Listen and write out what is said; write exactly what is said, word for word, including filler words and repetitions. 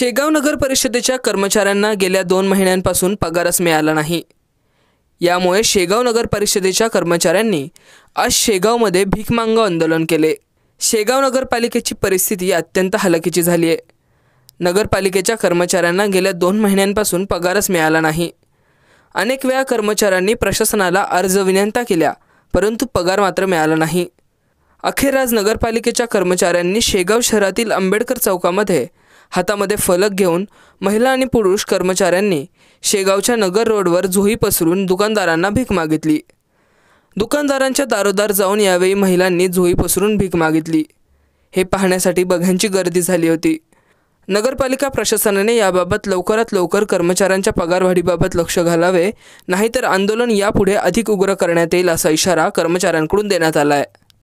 शेगाव नगर परिषदेच्या कर्मचाऱ्यांना गेल्या दोन महिन्यांपासून पगारच मिळाला नाही। यामुळे शेगाव नगर परिषदेच्या कर्मचाऱ्यांनी आज शेगावमध्ये भीक मागणं आंदोलन केले। शेगाव नगरपालिकेची परिस्थिती अत्यंत हलाखीची झाली आहे। नगरपालिकेच्या कर्मचाऱ्यांना गेल्या दोन महिन्यांपासून पगारच मिळाला नाही। अनेक वेळा कर्मचाऱ्यांनी प्रशासनाला अर्ज विनंत्या केल्या, परंतु पगार मात्र मिळाला नाही। अखेर आज नगरपालिकेच्या कर्मचाऱ्यांनी शेगाव शहरातील आंबेडकर चौकामध्ये हातामध्ये फलक घेऊन महिला आणि पुरुष कर्मचाऱ्यांनी शेगावच्या नगर रोडवर झोळी पसरून दुकानदारांना भीक मागितली। दुकानदारांच्या दारोदार जाऊन यावेळी महिलांनी झोळी पसरून भीक मागितली। हे पाहण्यासाठी बघ्यांची गर्दी झाली होती। नगरपालिका प्रशासनाने याबाबत लवकरात लवकर कर्मचाऱ्यांच्या पगारवाढीबाबत लक्ष घालावे, नाहीतर आंदोलन यापुढे अधिक उग्र करण्यात येईल असा इशारा कर्मचाऱ्यांकडून देण्यात आला आहे।